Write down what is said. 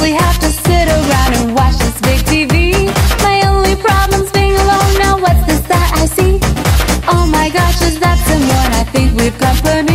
We have to sit around and watch this big TV. My only problem's being alone. Now what's this that I see? Oh my gosh, is that someone? I think we've company.